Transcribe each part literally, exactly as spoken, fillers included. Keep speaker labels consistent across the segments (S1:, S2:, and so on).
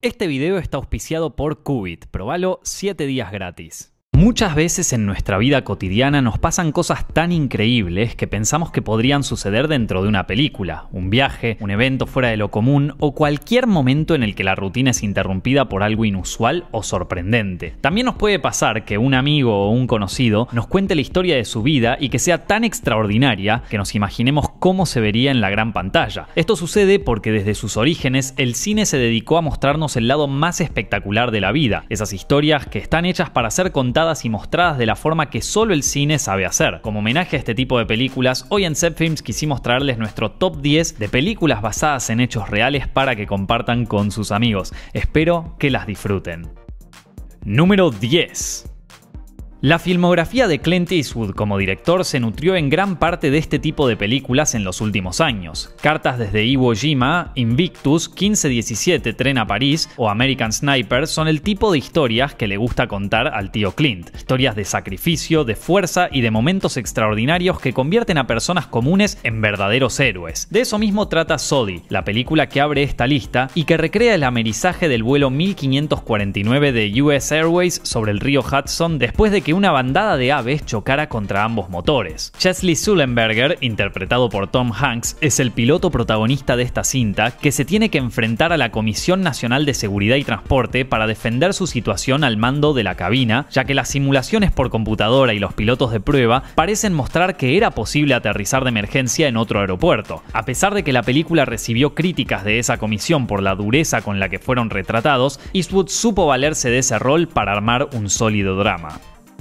S1: Este video está auspiciado por Qubit. Probalo siete días gratis. Muchas veces en nuestra vida cotidiana nos pasan cosas tan increíbles que pensamos que podrían suceder dentro de una película, un viaje, un evento fuera de lo común o cualquier momento en el que la rutina es interrumpida por algo inusual o sorprendente. También nos puede pasar que un amigo o un conocido nos cuente la historia de su vida y que sea tan extraordinaria que nos imaginemos cómo se vería en la gran pantalla. Esto sucede porque desde sus orígenes el cine se dedicó a mostrarnos el lado más espectacular de la vida, esas historias que están hechas para ser contadas y mostradas de la forma que solo el cine sabe hacer. Como homenaje a este tipo de películas, hoy en Zepfilms quisimos traerles nuestro top diez de películas basadas en hechos reales para que compartan con sus amigos. Espero que las disfruten. Número diez. La filmografía de Clint Eastwood como director se nutrió en gran parte de este tipo de películas en los últimos años. Cartas desde Iwo Jima, Invictus, quince diecisiete, Tren a París o American Sniper son el tipo de historias que le gusta contar al tío Clint. Historias de sacrificio, de fuerza y de momentos extraordinarios que convierten a personas comunes en verdaderos héroes. De eso mismo trata Sully, la película que abre esta lista y que recrea el amerizaje del vuelo mil quinientos cuarenta y nueve de U S Airways sobre el río Hudson después de que una bandada de aves chocara contra ambos motores. Chesley Sullenberger, interpretado por Tom Hanks, es el piloto protagonista de esta cinta que se tiene que enfrentar a la Comisión Nacional de Seguridad y Transporte para defender su situación al mando de la cabina, ya que las simulaciones por computadora y los pilotos de prueba parecen mostrar que era posible aterrizar de emergencia en otro aeropuerto. A pesar de que la película recibió críticas de esa comisión por la dureza con la que fueron retratados, Eastwood supo valerse de ese rol para armar un sólido drama.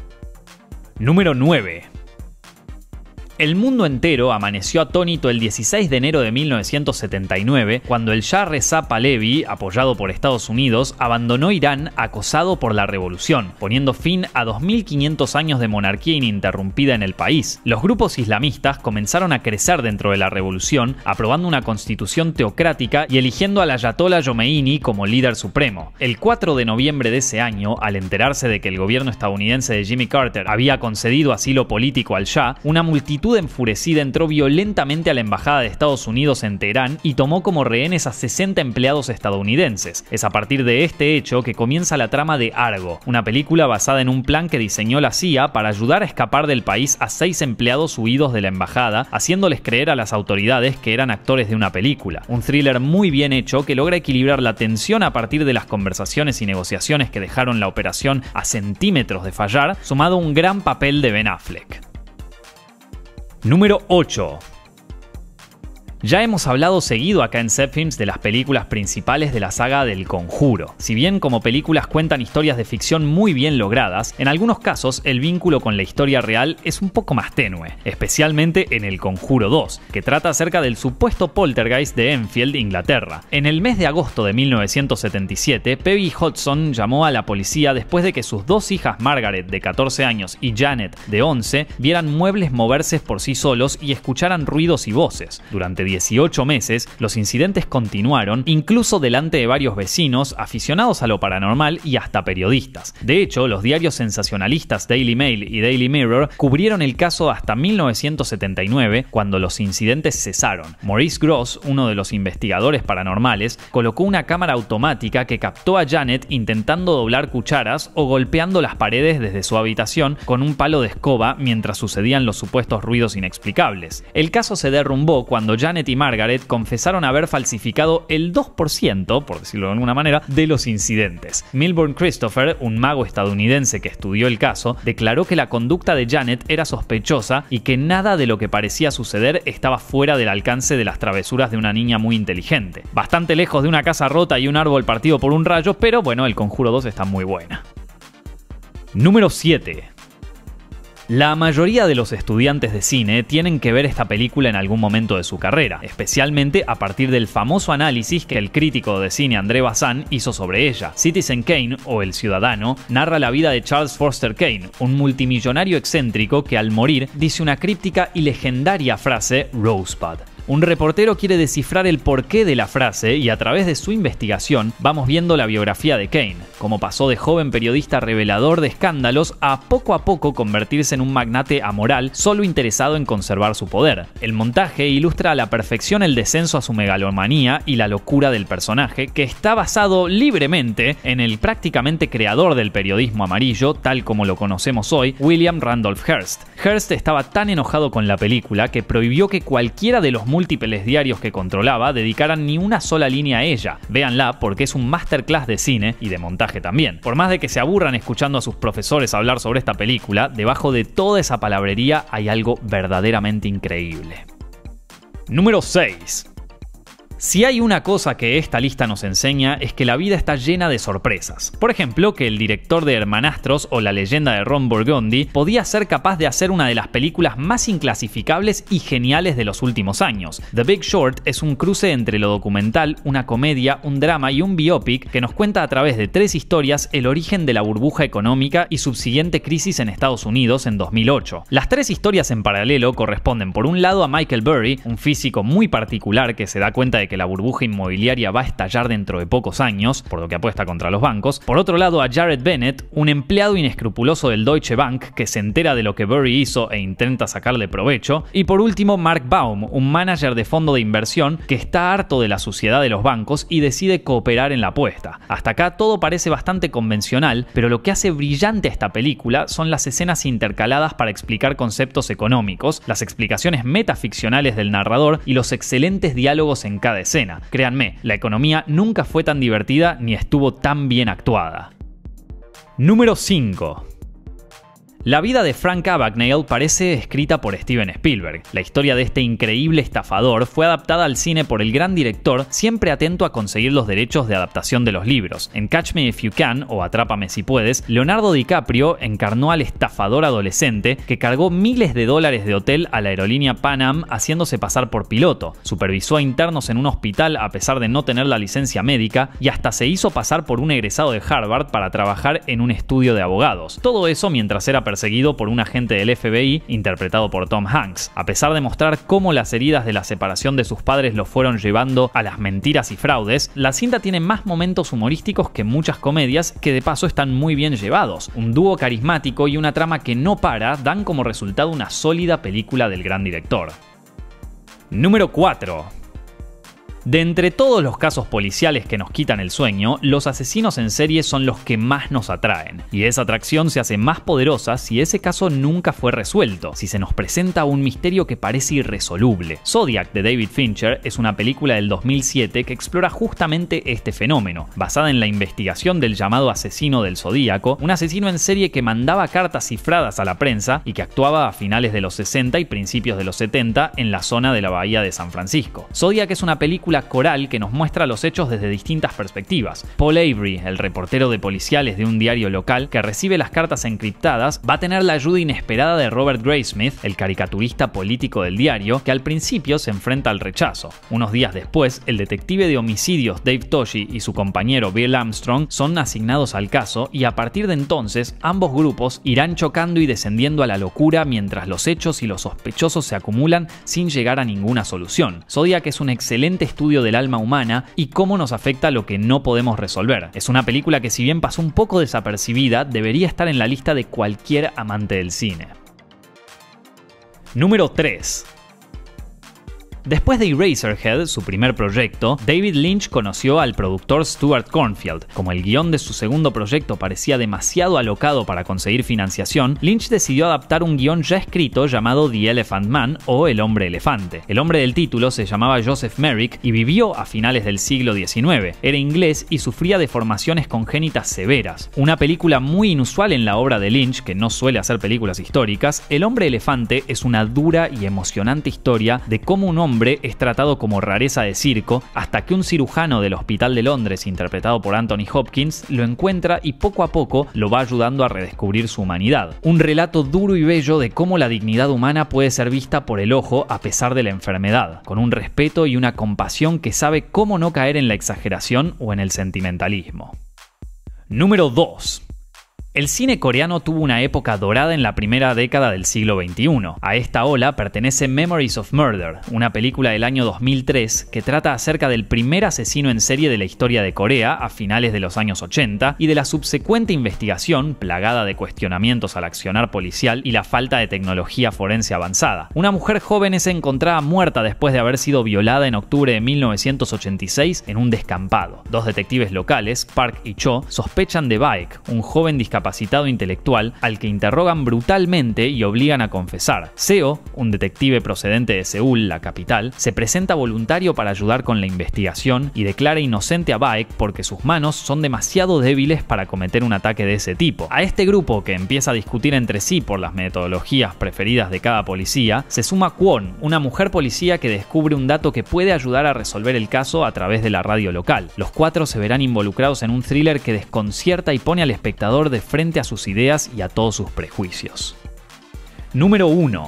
S1: Número nueve. El mundo entero amaneció atónito el dieciséis de enero de mil novecientos setenta y nueve, cuando el Shah Reza Pahlavi, apoyado por Estados Unidos, abandonó Irán acosado por la revolución, poniendo fin a dos mil quinientos años de monarquía ininterrumpida en el país. Los grupos islamistas comenzaron a crecer dentro de la revolución, aprobando una constitución teocrática y eligiendo al Ayatollah Khomeini como líder supremo. El cuatro de noviembre de ese año, al enterarse de que el gobierno estadounidense de Jimmy Carter había concedido asilo político al Shah, una multitud enfurecida entró violentamente a la embajada de Estados Unidos en Teherán y tomó como rehenes a sesenta empleados estadounidenses. Es a partir de este hecho que comienza la trama de Argo, una película basada en un plan que diseñó la C I A para ayudar a escapar del país a seis empleados huidos de la embajada, haciéndoles creer a las autoridades que eran actores de una película. Un thriller muy bien hecho que logra equilibrar la tensión a partir de las conversaciones y negociaciones que dejaron la operación a centímetros de fallar, sumado a un gran papel de Ben Affleck. Número ocho. Ya hemos hablado seguido acá en Zepfilms de las películas principales de la saga del Conjuro. Si bien como películas cuentan historias de ficción muy bien logradas, en algunos casos el vínculo con la historia real es un poco más tenue, especialmente en El Conjuro dos, que trata acerca del supuesto poltergeist de Enfield, Inglaterra. En el mes de agosto de mil novecientos setenta y siete, Peggy Hodgson llamó a la policía después de que sus dos hijas Margaret, de catorce años, y Janet, de once, vieran muebles moverse por sí solos y escucharan ruidos y voces. Durante dieciocho meses, los incidentes continuaron, incluso delante de varios vecinos, aficionados a lo paranormal y hasta periodistas. De hecho, los diarios sensacionalistas Daily Mail y Daily Mirror cubrieron el caso hasta mil novecientos setenta y nueve, cuando los incidentes cesaron. Maurice Gross, uno de los investigadores paranormales, colocó una cámara automática que captó a Janet intentando doblar cucharas o golpeando las paredes desde su habitación con un palo de escoba mientras sucedían los supuestos ruidos inexplicables. El caso se derrumbó cuando Janet y Margaret confesaron haber falsificado el dos por ciento, por decirlo de alguna manera, de los incidentes. Milburn Christopher, un mago estadounidense que estudió el caso, declaró que la conducta de Janet era sospechosa y que nada de lo que parecía suceder estaba fuera del alcance de las travesuras de una niña muy inteligente. Bastante lejos de una casa rota y un árbol partido por un rayo, pero bueno, El Conjuro dos está muy buena. Número siete. La mayoría de los estudiantes de cine tienen que ver esta película en algún momento de su carrera, especialmente a partir del famoso análisis que el crítico de cine André Bazin hizo sobre ella. Citizen Kane, o El Ciudadano, narra la vida de Charles Foster Kane, un multimillonario excéntrico que al morir dice una críptica y legendaria frase Rosebud. Un reportero quiere descifrar el porqué de la frase y a través de su investigación vamos viendo la biografía de Kane. cómo pasó de joven periodista revelador de escándalos a poco a poco convertirse en un magnate amoral solo interesado en conservar su poder. El montaje ilustra a la perfección el descenso a su megalomanía y la locura del personaje, que está basado libremente en el prácticamente creador del periodismo amarillo, tal como lo conocemos hoy, William Randolph Hearst. Hearst estaba tan enojado con la película que prohibió que cualquiera de los múltiples diarios que controlaba dedicaran ni una sola línea a ella. Véanla porque es un masterclass de cine y de montaje también. Por más de que se aburran escuchando a sus profesores hablar sobre esta película, debajo de toda esa palabrería hay algo verdaderamente increíble. Número seis. Si hay una cosa que esta lista nos enseña es que la vida está llena de sorpresas. Por ejemplo, que el director de Hermanastros o La leyenda de Ron Burgundy podía ser capaz de hacer una de las películas más inclasificables y geniales de los últimos años. The Big Short es un cruce entre lo documental, una comedia, un drama y un biopic que nos cuenta a través de tres historias el origen de la burbuja económica y subsiguiente crisis en Estados Unidos en dos mil ocho. Las tres historias en paralelo corresponden por un lado a Michael Burry, un físico muy particular que se da cuenta de que que la burbuja inmobiliaria va a estallar dentro de pocos años, por lo que apuesta contra los bancos. Por otro lado, a Jared Bennett, un empleado inescrupuloso del Deutsche Bank que se entera de lo que Burry hizo e intenta sacarle provecho. Y por último, Mark Baum, un manager de fondo de inversión que está harto de la suciedad de los bancos y decide cooperar en la apuesta. Hasta acá todo parece bastante convencional, pero lo que hace brillante esta película son las escenas intercaladas para explicar conceptos económicos, las explicaciones metaficcionales del narrador y los excelentes diálogos en cada escena. Créanme, la economía nunca fue tan divertida ni estuvo tan bien actuada. Número cinco. La vida de Frank Abagnale parece escrita por Steven Spielberg. La historia de este increíble estafador fue adaptada al cine por el gran director, siempre atento a conseguir los derechos de adaptación de los libros. En Catch Me If You Can, o Atrápame Si Puedes, Leonardo DiCaprio encarnó al estafador adolescente que cargó miles de dólares de hotel a la aerolínea Pan Am haciéndose pasar por piloto, supervisó a internos en un hospital a pesar de no tener la licencia médica y hasta se hizo pasar por un egresado de Harvard para trabajar en un estudio de abogados. Todo eso mientras era perseguido por un agente del F B I interpretado por Tom Hanks. A pesar de mostrar cómo las heridas de la separación de sus padres lo fueron llevando a las mentiras y fraudes, la cinta tiene más momentos humorísticos que muchas comedias que de paso están muy bien llevados. Un dúo carismático y una trama que no para dan como resultado una sólida película del gran director. Número cuatro. De entre todos los casos policiales que nos quitan el sueño, los asesinos en serie son los que más nos atraen. Y esa atracción se hace más poderosa si ese caso nunca fue resuelto, si se nos presenta un misterio que parece irresoluble. Zodiac de David Fincher es una película del dos mil siete que explora justamente este fenómeno, basada en la investigación del llamado asesino del Zodíaco, un asesino en serie que mandaba cartas cifradas a la prensa y que actuaba a finales de los sesenta y principios de los setenta en la zona de la bahía de San Francisco. Zodiac es una película coral que nos muestra los hechos desde distintas perspectivas. Paul Avery, el reportero de policiales de un diario local que recibe las cartas encriptadas, va a tener la ayuda inesperada de Robert Graysmith, el caricaturista político del diario, que al principio se enfrenta al rechazo. Unos días después, el detective de homicidios Dave Toschi y su compañero Bill Armstrong son asignados al caso y a partir de entonces ambos grupos irán chocando y descendiendo a la locura mientras los hechos y los sospechosos se acumulan sin llegar a ninguna solución. Zodiac es un excelente estudio del alma humana y cómo nos afecta lo que no podemos resolver. Es una película que, si bien pasó un poco desapercibida, debería estar en la lista de cualquier amante del cine. Número tres. Después de Eraserhead, su primer proyecto, David Lynch conoció al productor Stuart Cornfield. Como el guión de su segundo proyecto parecía demasiado alocado para conseguir financiación, Lynch decidió adaptar un guión ya escrito llamado The Elephant Man o El Hombre Elefante. El hombre del título se llamaba Joseph Merrick y vivió a finales del siglo diecinueve. Era inglés y sufría deformaciones congénitas severas. Una película muy inusual en la obra de Lynch, que no suele hacer películas históricas, El Hombre Elefante es una dura y emocionante historia de cómo un hombre es tratado como rareza de circo hasta que un cirujano del Hospital de Londres, interpretado por Anthony Hopkins, lo encuentra y poco a poco lo va ayudando a redescubrir su humanidad. Un relato duro y bello de cómo la dignidad humana puede ser vista por el ojo a pesar de la enfermedad, con un respeto y una compasión que sabe cómo no caer en la exageración o en el sentimentalismo. Número dos. El cine coreano tuvo una época dorada en la primera década del siglo veintiuno. A esta ola pertenece Memories of Murder, una película del año dos mil tres que trata acerca del primer asesino en serie de la historia de Corea a finales de los años ochenta y de la subsecuente investigación plagada de cuestionamientos al accionar policial y la falta de tecnología forense avanzada. Una mujer joven es encontrada muerta después de haber sido violada en octubre de mil novecientos ochenta y seis en un descampado. Dos detectives locales, Park y Cho, sospechan de Baek, un joven discapacitado capacitado intelectual al que interrogan brutalmente y obligan a confesar. Seo, un detective procedente de Seúl, la capital, se presenta voluntario para ayudar con la investigación y declara inocente a Baek porque sus manos son demasiado débiles para cometer un ataque de ese tipo. A este grupo, que empieza a discutir entre sí por las metodologías preferidas de cada policía, se suma Kwon, una mujer policía que descubre un dato que puede ayudar a resolver el caso a través de la radio local. Los cuatro se verán involucrados en un thriller que desconcierta y pone al espectador de frente a sus ideas y a todos sus prejuicios. Número uno.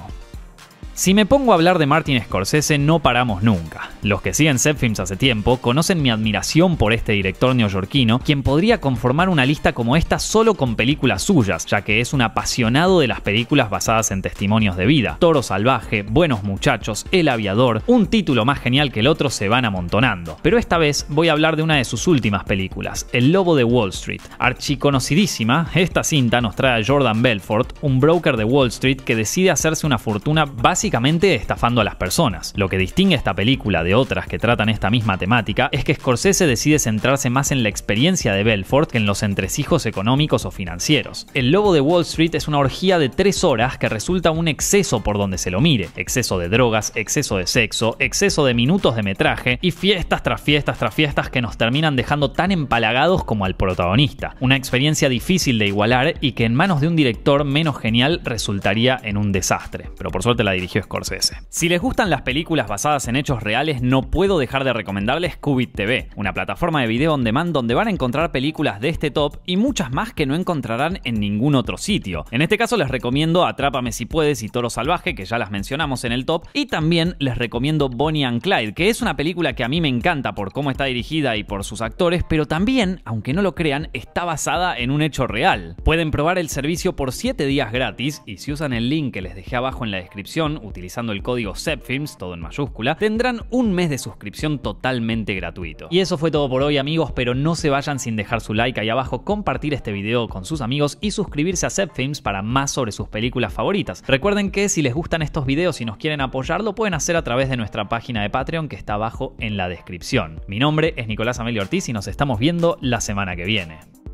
S1: Si me pongo a hablar de Martin Scorsese, no paramos nunca. Los que siguen Zepfilms hace tiempo conocen mi admiración por este director neoyorquino, quien podría conformar una lista como esta solo con películas suyas, ya que es un apasionado de las películas basadas en testimonios de vida. Toro Salvaje, Buenos Muchachos, El Aviador, un título más genial que el otro se van amontonando. Pero esta vez voy a hablar de una de sus últimas películas, El Lobo de Wall Street. Archiconocidísima, esta cinta nos trae a Jordan Belfort, un broker de Wall Street que decide hacerse una fortuna básicamente Básicamente estafando a las personas. Lo que distingue esta película de otras que tratan esta misma temática es que Scorsese decide centrarse más en la experiencia de Belfort que en los entresijos económicos o financieros. El Lobo de Wall Street es una orgía de tres horas que resulta un exceso por donde se lo mire. Exceso de drogas, exceso de sexo, exceso de minutos de metraje y fiestas tras fiestas tras fiestas que nos terminan dejando tan empalagados como al protagonista. Una experiencia difícil de igualar y que en manos de un director menos genial resultaría en un desastre. Pero por suerte la dirigió Scorsese. Si les gustan las películas basadas en hechos reales, no puedo dejar de recomendarles Qubit T V, una plataforma de video on demand donde van a encontrar películas de este top y muchas más que no encontrarán en ningún otro sitio. En este caso les recomiendo Atrápame si puedes y Toro Salvaje, que ya las mencionamos en el top, y también les recomiendo Bonnie and Clyde, que es una película que a mí me encanta por cómo está dirigida y por sus actores, pero también, aunque no lo crean, está basada en un hecho real. Pueden probar el servicio por siete días gratis y si usan el link que les dejé abajo en la descripción, utilizando el código Zepfilms, todo en mayúscula, tendrán un mes de suscripción totalmente gratuito. Y eso fue todo por hoy, amigos, pero no se vayan sin dejar su like ahí abajo, compartir este video con sus amigos y suscribirse a Zepfilms para más sobre sus películas favoritas. Recuerden que si les gustan estos videos y nos quieren apoyar, lo pueden hacer a través de nuestra página de Patreon que está abajo en la descripción. Mi nombre es Nicolás Amelio Ortiz y nos estamos viendo la semana que viene.